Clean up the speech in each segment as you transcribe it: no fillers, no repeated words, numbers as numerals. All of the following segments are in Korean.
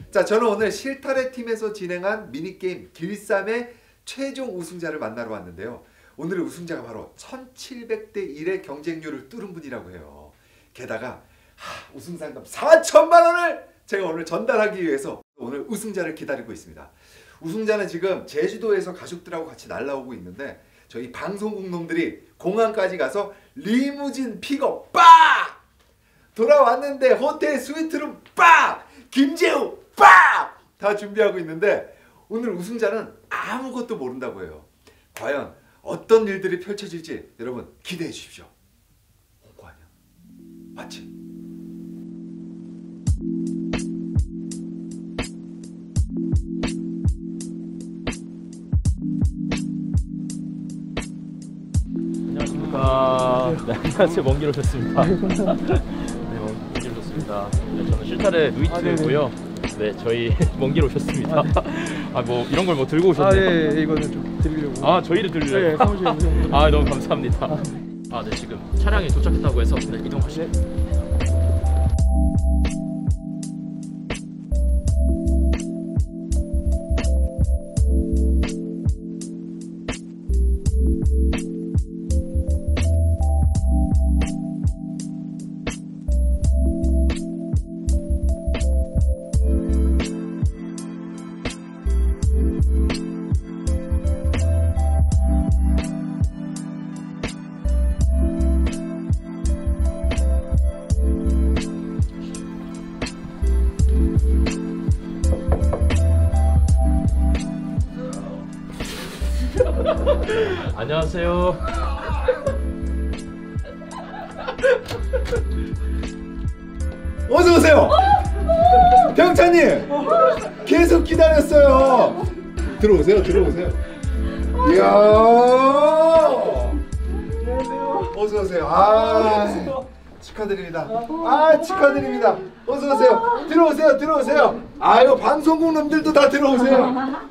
자, 저는 오늘 실타래 팀에서 진행한 미니게임 길쌈의 최종 우승자를 만나러 왔는데요. 오늘의 우승자가 바로 1700대 1의 경쟁률을 뚫은 분이라고 해요. 게다가 우승 상금 4천만 원을 제가 오늘 전달하기 위해서 오늘 우승자를 기다리고 있습니다. 우승자는 지금 제주도에서 가족들하고 같이 날아오고 있는데 저희 방송국 놈들이 공항까지 가서 리무진 픽업 빡! 돌아왔는데 호텔 스위트룸 빡! 김재우 빡! 다 준비하고 있는데 오늘 우승자는 아무것도 모른다고 해요. 과연 어떤 일들이 펼쳐질지 여러분 기대해 주십시오. 홍보 아니야? 맞지? 안녕하십니까. 네, 안녕하세요. 먼 길 오셨습니다. 네, 먼 길 오셨습니다. 네, 저는 실타래 루이트고요. 네, 저희 먼 길 오셨습니다. 뭐 이런 걸 뭐 들고 오셨네요. 네, 이거는 좀 드리려고. 저희를 들려요. 네, 사무실에 오셨는데. 너무 감사합니다. 네, 지금 차량이 도착했다고 해서 네, 이동하시죠. 안녕하세요. 어서 오세요. 병찬님 계속 기다렸어요. 들어오세요. 이야. 어서 오세요. 축하드립니다. 축하드립니다. 어서 오세요. 들어오세요. 이거 방송국 놈들도 다 들어오세요.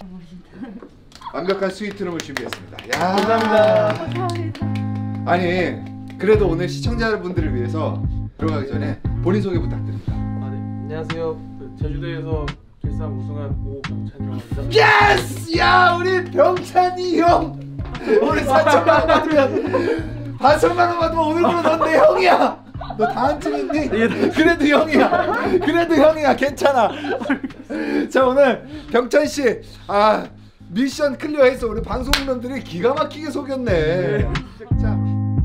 완벽한 스위트룸을 준비했습니다. 야, 감사합니다. 아니 그래도 오늘 시청자분들을 위해서 들어가기 전에 본인 소개 부탁드립니다. 네. 안녕하세요. 제주도에서 길쌈 우승한 오병찬이라고 합니다. 예스! 야, 우리 병찬이 형. 우리 4천만 원 받으면 4천만 원 받으면 오늘부로 넌 내 형이야. 너 다음 주 있니? 그래도 형이야. 괜찮아. 자, 오늘 병찬 씨 미션 클리어해서 우리 방송인들이 기가 막히게 속였네. 자,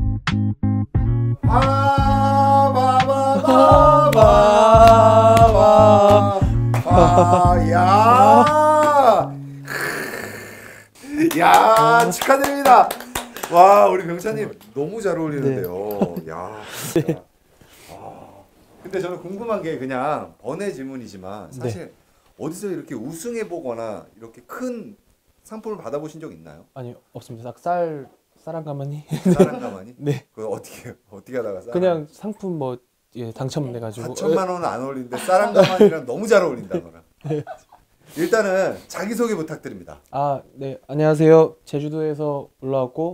야, 축하드립니다. 와, 우리 병찬님 너무 잘 어울리는데요. 야, 진짜. 근데 저는 궁금한 게 그냥 번외 질문이지만 사실 어디서 이렇게 우승해 보거나 이렇게 큰 상품을 받아보신 적 있나요? 아니, 없습니다. 쌀한 가마니. 쌀한 가마니? 네. 그거 어떻게 하다가 쌀? 그냥 상품 당첨돼 가지고. 4천만 원은 안 어울리는데 쌀한 가마니랑 너무 잘 어울린다 너랑. 일단은 자기 소개 부탁드립니다. 네. 안녕하세요. 제주도에서 올라왔고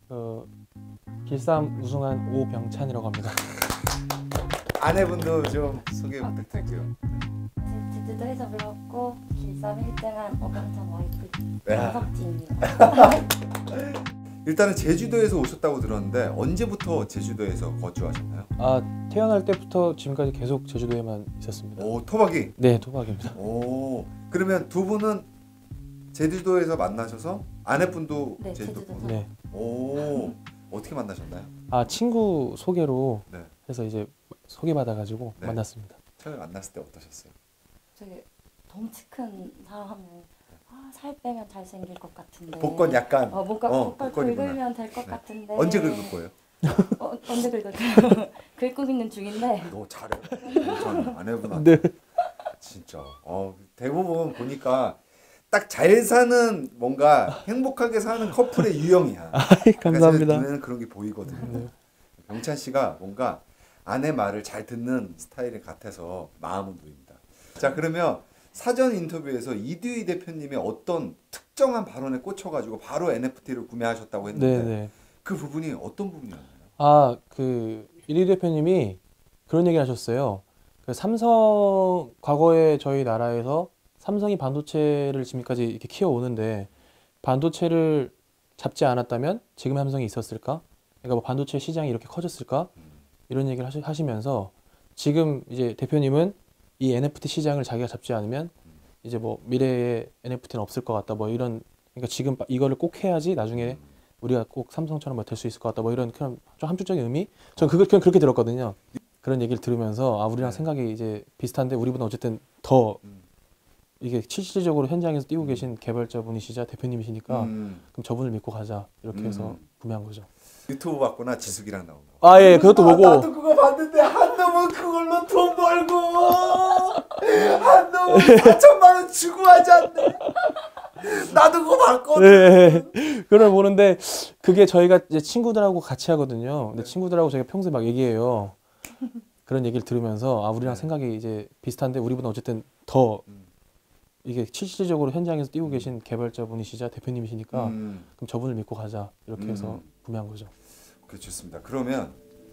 길쌈 우승한 오병찬이라고 합니다. 아내분도 좀 소개 부탁드릴게요. 제주도에서 올라왔고 길쌈 1등한 오병찬 와이프 정석진입니다. 일단은 제주도에서 오셨다고 들었는데 언제부터 제주도에서 거주하셨나요? 태어날 때부터 지금까지 계속 제주도에만 있었습니다. 오, 토박이. 네, 토박입니다. 오, 그러면 두 분은 제주도에서 만나셔서 아내분도 네, 제주도. 제주도. 네. 오, 어떻게 만나셨나요? 친구 소개로 네. 해서 이제 소개받아가지고 네. 만났습니다. 처음에 만났을 때 어떠셨어요? 되게 덩치 큰 사람 하면 살 빼면 잘생길 것 같은데 복권 약간. 뭔가 복권 복권이구나. 긁으면 될 것 같은데 언제 긁을 거예요? 언제 긁을까요? 긁고 있는 중인데 너 잘해. 전 아내분한테. 네. 진짜. 대부분 보니까 딱 잘 사는 뭔가 행복하게 사는 커플의 유형이야. 감사합니다. 눈에는 그런 게 보이거든요. 병찬 씨가 뭔가 아내 말을 잘 듣는 스타일 같아서 마음은 놓입니다. 자, 그러면 사전 인터뷰에서 이두희 대표님의 어떤 특정한 발언에 꽂혀가지고 바로 NFT를 구매하셨다고 했는데 네네. 그 부분이 어떤 부분이었나요? 이두희 대표님이 그런 얘기를 하셨어요. 그 삼성 과거에 저희 나라에서 삼성이 반도체를 지금까지 이렇게 키워오는데 반도체를 잡지 않았다면 지금 삼성이 있었을까? 그러니까 뭐 반도체 시장이 이렇게 커졌을까? 이런 얘기를 하시면서 지금 이제 대표님은 이 NFT 시장을 자기가 잡지 않으면 이제 뭐 미래에 NFT는 없을 것 같다. 뭐 이런 그러니까 지금 이거를 꼭 해야지 나중에 우리가 꼭 삼성처럼 될 수 있을 것 같다. 뭐 이런 그런 좀 함축적인 의미? 전 그걸 그냥 그렇게 들었거든요. 그런 얘기를 들으면서 아 우리랑 생각이 이제 비슷한데 우리보다 어쨌든 더 이게 실질적으로 현장에서 뛰고 계신 개발자분이시자 대표님이시니까 그럼 저분을 믿고 가자 이렇게 해서 구매한 거죠. 유튜브 봤구나 지숙이랑 나온 거. 아 예, 그것도 보고. 나도 그거 봤는데 한 놈은 그걸로 돈 벌고 한 놈은 4천만 원 주고 하지 않네. 나도 그거 봤거든. 네, 그걸 보는데 그게 저희가 이제 친구들하고 같이 하거든요. 근데 친구들하고 저희가 평소에 막 얘기해요. 그런 얘기를 들으면서 아 우리랑 생각이 이제 비슷한데 우리보다 어쨌든 더 이게 실질적으로 현장에서 뛰고 계신 개발자분이시자 대표님이시니까 그럼 저분을 믿고 가자 이렇게 해서 구매한 거죠. 그 좋습니다. 그러면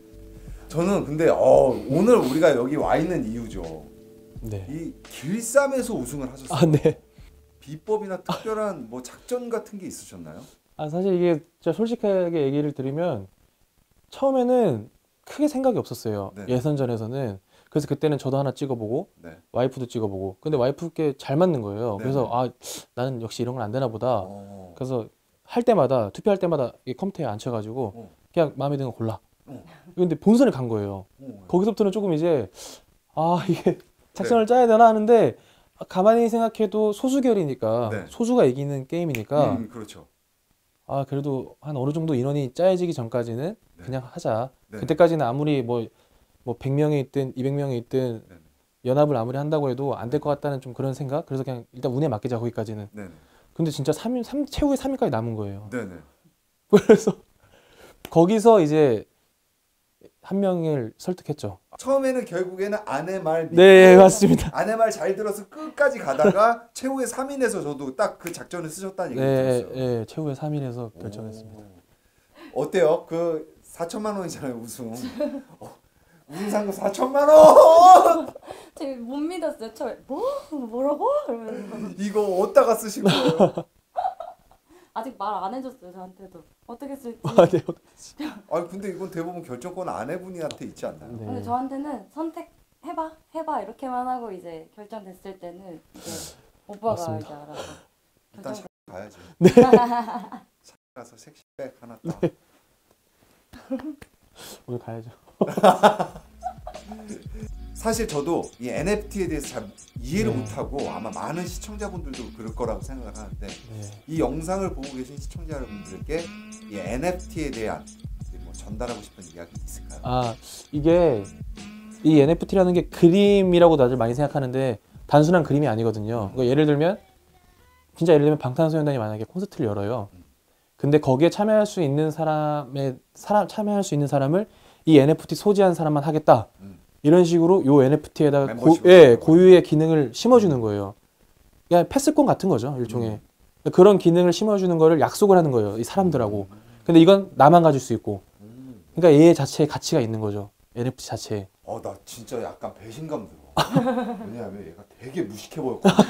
저는 근데 오늘 우리가 여기 와 있는 이유죠. 네. 이 길쌈에서 우승을 하셨어요. 아 네. 비법이나 특별한 뭐 작전 같은 게 있으셨나요? 아 사실 이게 진짜 솔직하게 얘기를 드리면 처음에는 크게 생각이 없었어요. 네. 예선전에서는. 그래서 그때는 저도 하나 찍어보고 네. 와이프도 찍어보고 근데 와이프께 잘 맞는 거예요. 네. 그래서 아 나는 역시 이런 건 안 되나 보다. 그래서 할 때마다 투표할 때마다 이 컴퓨터에 앉혀가지고 그냥 마음에 드는 거 골라. 근데 본선에 간 거예요. 거기서부터는 조금 이제 아 이게 작전을 짜야 되나 하는데 가만히 생각해도 소수결이니까 네. 소수가 이기는 게임이니까 그렇죠. 아 그래도 한 어느 정도 인원이 짜여지기 전까지는 네. 그냥 하자. 네. 그때까지는 아무리 뭐 100명이 있든 200명이 있든 네. 연합을 아무리 한다고 해도 안 될 것 같다는 좀 그런 생각. 그래서 그냥 일단 운에 맡기자 거기까지는. 네네. 근데 진짜 최후의 3위까지 남은 거예요. 네네. 그래서 거기서 이제 한 명을 설득했죠. 처음에는 결국에는 아내 말 믿고 네 맞습니다. 아내 말 잘 들어서 끝까지 가다가 최후의 3인에서 저도 딱 그 작전을 쓰셨다는 얘기 네, 들었어요. 네 최후의 3위에서 결정했습니다. 어때요? 그 4천만 원이잖아요 우승. 우승 상금 4천만 원. 제가 못 믿었어요. 처음에 뭐라고? 이러면서 이거 어디다가 쓰신 거예요? 아직 말 안 해줬어요 저한테도 어떻게 쓸지. 아, 네. 아 근데 이건 대부분 결정권 아내분한테 있지 않나요? 네. 근데 저한테는 해봐 이렇게만 하고 이제 결정됐을 때는 이제 오빠가 맞습니다. 이제 알아서 일단 샵 가야지. 네. 샵 가서 섹시백 하나 딱. 오늘 가야죠. 사실 저도 이 NFT에 대해서 잘 이해를 못하고 아마 많은 시청자분들도 그럴 거라고 생각을 하는데 네. 이 영상을 보고 계신 시청자 여러분들께 이 NFT에 대한 뭐 전달하고 싶은 이야기 있을까요? 아 이게 이 NFT라는 게 그림이라고 다들 많이 생각하는데 단순한 그림이 아니거든요. 그러니까 예를 들면 방탄소년단이 만약에 콘서트를 열어요. 근데 거기에 참여할 수 있는 참여할 수 있는 사람을 이 NFT 소지한 사람만 하겠다. 이런 식으로 요 NFT에다가 고유의 기능을 심어주는 거예요. 그냥 패스권 같은 거죠, 일종의. 그런 기능을 심어주는 거를 약속을 하는 거예요, 이 사람들하고. 근데 이건 나만 가질 수 있고. 그러니까 얘 자체에 가치가 있는 거죠, NFT 자체에. 나 진짜 약간 배신감 들어. 왜냐하면 얘가 되게 무식해 보였거든.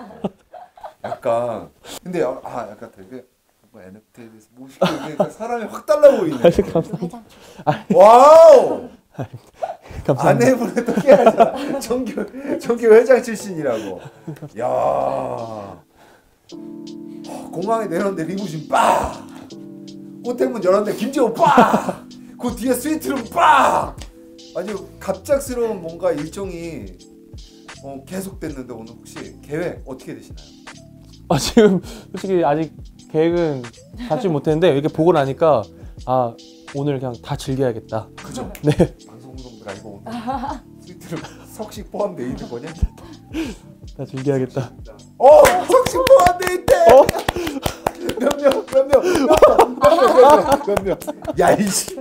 약간 근데 약간 되게 뭐 NFT에 대해서 무식해 보니까 사람이 확 달라 보이네. 회장. 와우. 감사합니다. 아내분은 또 깨알잖아. 정규 회장 출신이라고. 야. 공항에 내렸는데 리무진 빡. 호텔문 열었는데 김재호 빡. 그 뒤에 스위트룸 빡. 아주 갑작스러운 뭔가 일정이 계속됐는데 오늘 혹시 계획 어떻게 되시나요? 지금 솔직히 아직 계획은 잡지 못했는데 이렇게 보고 나니까 오늘 그냥 다 즐겨야겠다. 그죠? 네. 방송분들 알고 오늘 스위트룸 석식 포함되어 있는 거냐? 다 즐겨야겠다. 석식 포함되어 있대. 몇 명? 야이씨.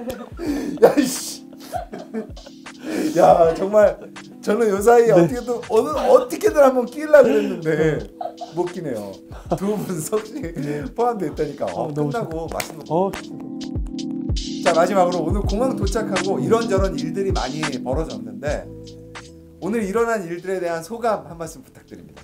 야 정말 저는 요 사이에 어떻게든 한번 끼려고 그랬는데 못 끼네요. 두 분 석식 포함되어 있다니까. 끝나고 맛있는 거. 자 마지막으로 오늘 공항 도착하고 이런저런 일들이 많이 벌어졌는데 오늘 일어난 일들에 대한 소감 한 말씀 부탁드립니다.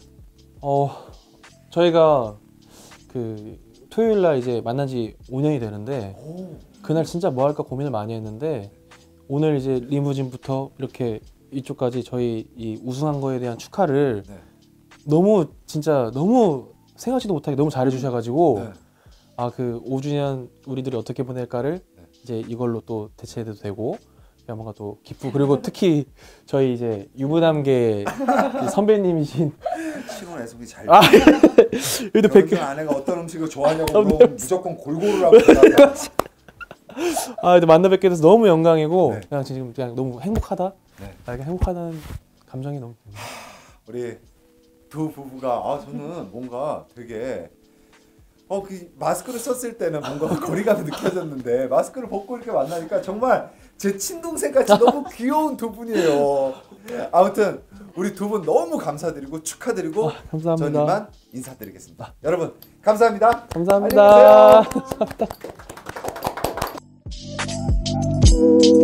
저희가 그 토요일 날 이제 만난 지 5년이 되는데 오. 그날 진짜 뭐 할까 고민을 많이 했는데 오늘 이제 리무진부터 이렇게 이쪽까지 저희 이 우승한 거에 대한 축하를 네. 너무 진짜 너무 생각지도 못하게 너무 잘해 주셔가지고 네. 아 그 5주년 우리들이 어떻게 보낼까를 네. 이제 이제 이걸로 또 대체해도 되고 그냥 뭔가 또 기쁘고 그리고 특히 저희 이제 유부남계 선배님이신 신혼 애송이 잘. 여기도 뵙게 결혼 아내가 어떤 음식을 좋아하냐고 물어보면 무조건 골고루라고 대답해. 근데 만나 뵙게 돼서 너무 영광이고 네. 그냥 지금 그냥 너무 행복하다. 네. 이렇게 행복하다는 감정이 너무. 우리 두 부부가 저는 뭔가 되게 그 마스크를 썼을 때는 뭔가 거리감이 느껴졌는데 마스크를 벗고 이렇게 만나니까 정말 제 친동생 같이 너무 귀여운 두 분이에요. 아무튼 우리 두 분 너무 감사드리고 축하드리고 감사합니다. 전 이만 인사드리겠습니다. 여러분 감사합니다. 감사합니다. 안녕히 계세요.